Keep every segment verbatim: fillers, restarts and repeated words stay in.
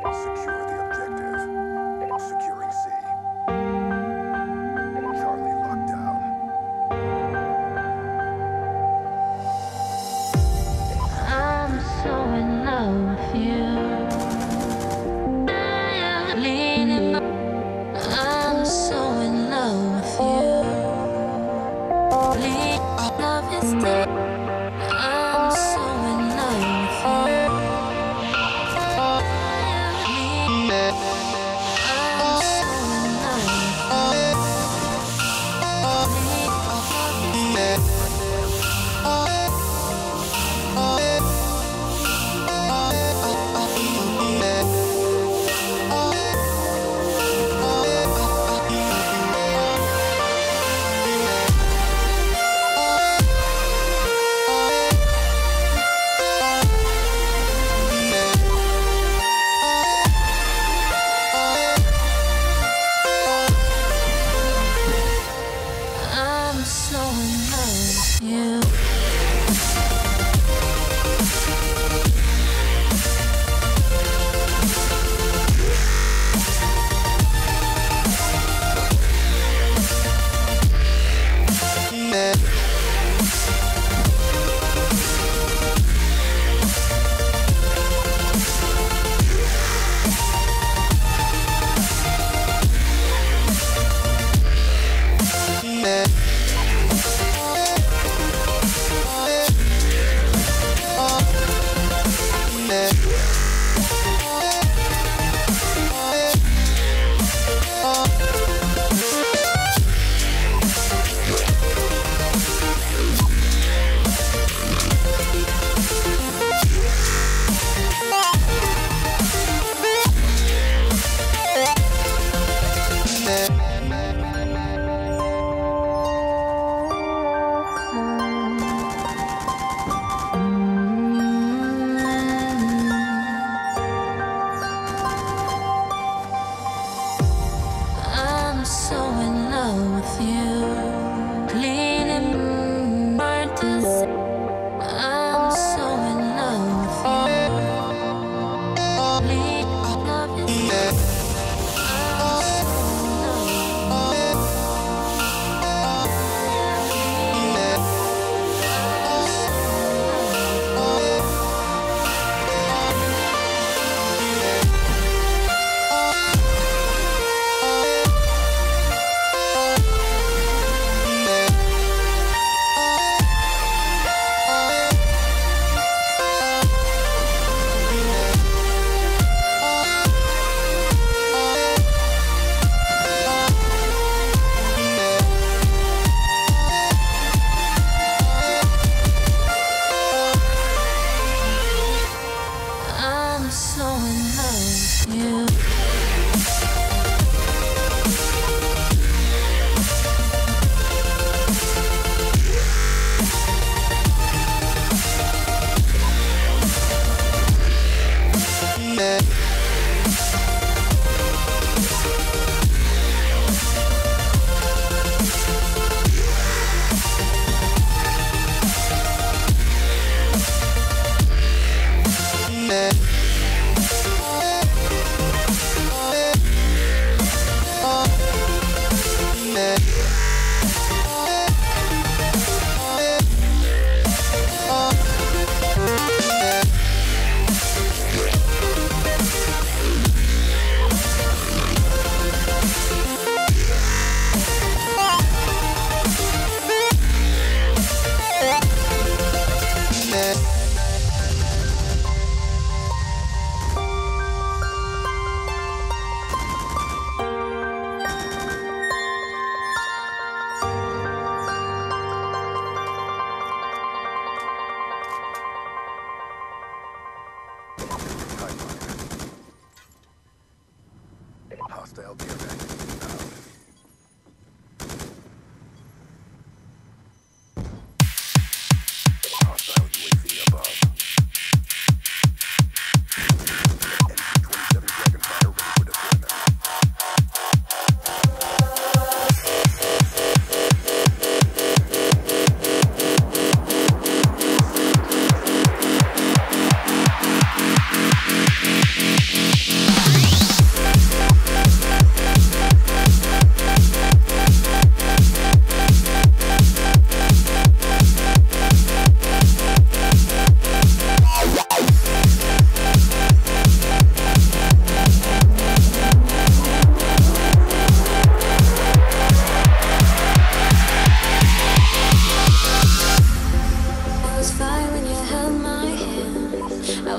Secure the objective. Securing C. Charlie locked down. I'm so in love with you. Leaning up. I'm so in love with you. Lean, love is dead. I'm so in love with you. Lean, I'm so in love with you. Lean, love is dead. I'm so in love with you. I'm so in love with you. Leaning right to say, I'm so in love with you. Lean, love is dead. I'm so in love with you. Lean, I'm so I'm so in love with you. Hostile gear package found. Hostile U A V above. M Q twenty-seven Dragonfire ready for deployment.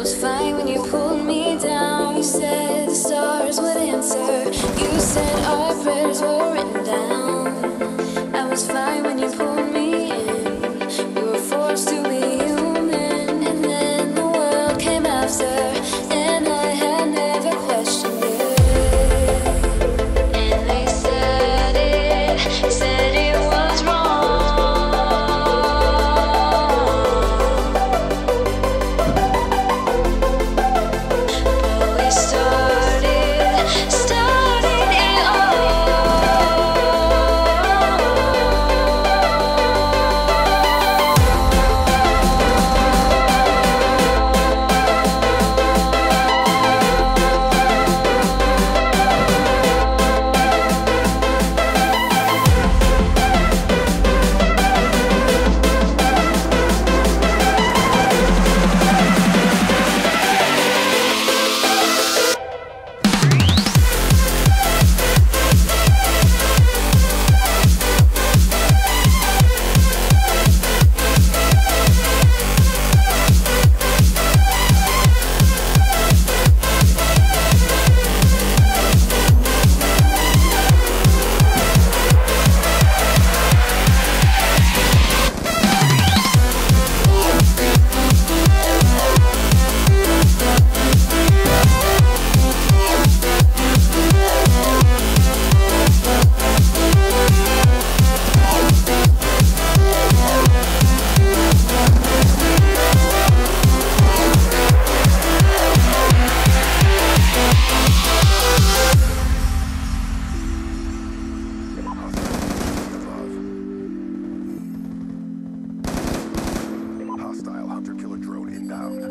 was fine when you pulled me down. You said the stars would answer. You said our prayers were written down. I was fine when you pulled me in. We were forced to be human, and then the world came after, and I had never questioned it. And they said it, said it was wrong. Hostile hunter-killer drone inbound.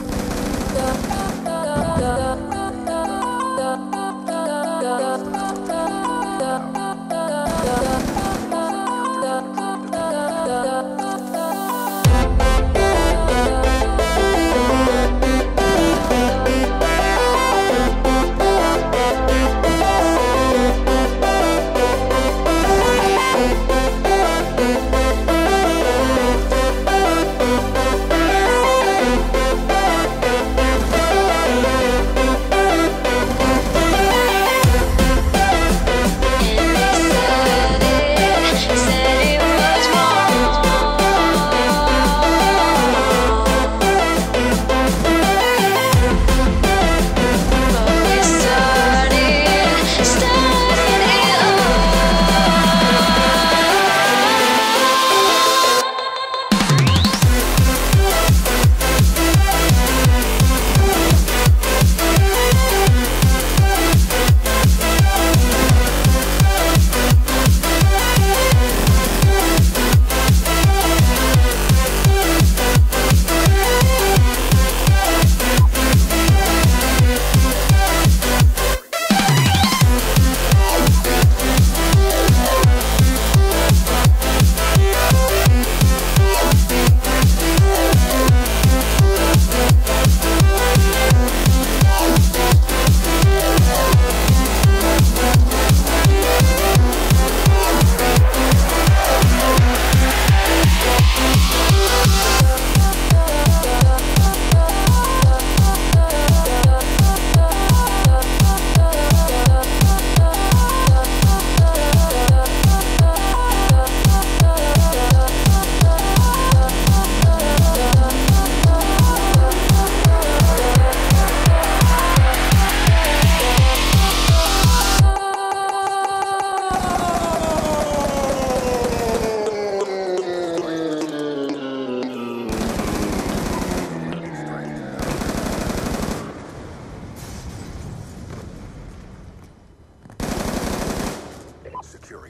Securing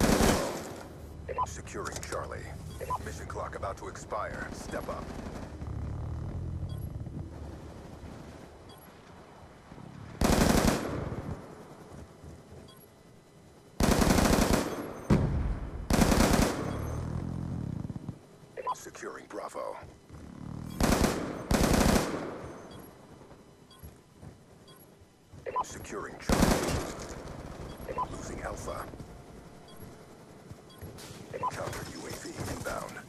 Bravo. Securing Charlie. Mission clock about to expire. Step up. Securing Bravo. Securing Charlie. Losing Alpha. Counter U A V inbound.